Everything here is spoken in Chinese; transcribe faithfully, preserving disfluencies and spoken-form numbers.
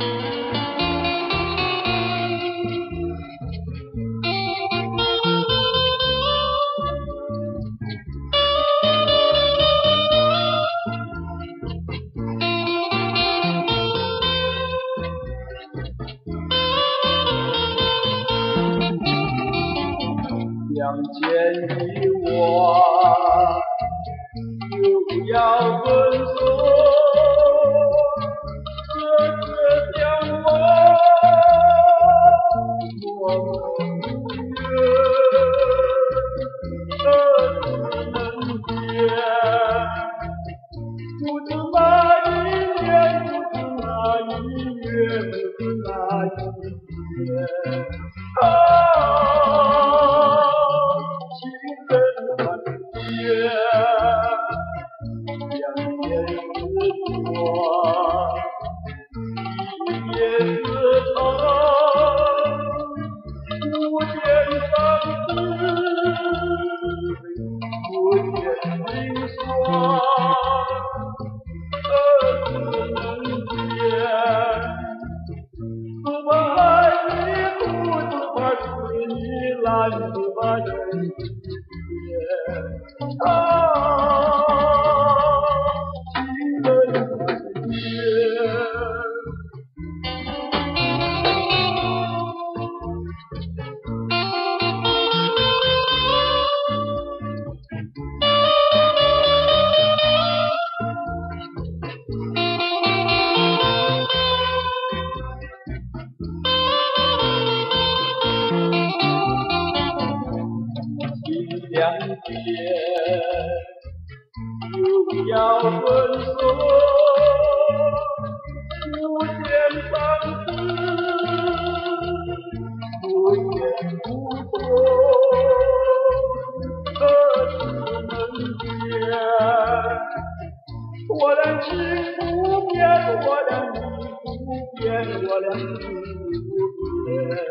相见一晚，又要分手，这个将来我们不愿，不知能见，不知那一年，不知那一月，不知那一天。啊，情人难见，两年之短，一夜之长，不见山水，不见冰霜，何时能见？只怕爱你苦，只怕思你难，只怕人间啊，情人难见。两天又要分手，不见山水，不见湖泊，何时能见？我俩情不变，我俩意不变，我俩心不变。